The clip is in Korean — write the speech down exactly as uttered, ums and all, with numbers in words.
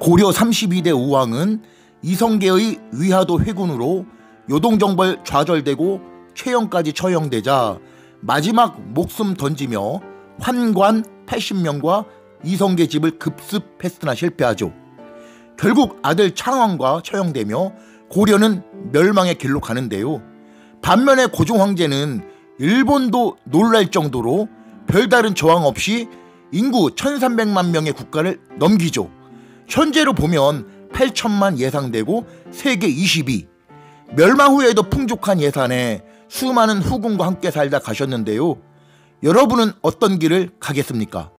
고려 삼십이 대 우왕은 이성계의 위화도 회군으로 요동정벌 좌절되고 최영까지 처형되자 마지막 목숨 던지며 환관 팔십 명과 이성계 집을 급습했으나 실패하죠. 결국 아들 창왕과 처형되며 고려는 멸망의 길로 가는데요. 반면에 고종 황제는 일본도 놀랄 정도로 별다른 저항 없이 인구 천삼백만 명의 국가를 넘기죠. 현재로 보면 팔천만 예상되고 세계 이십 위. 멸망 후에도 풍족한 예산에 수많은 후궁과 함께 살다 가셨는데요. 여러분은 어떤 길을 가겠습니까?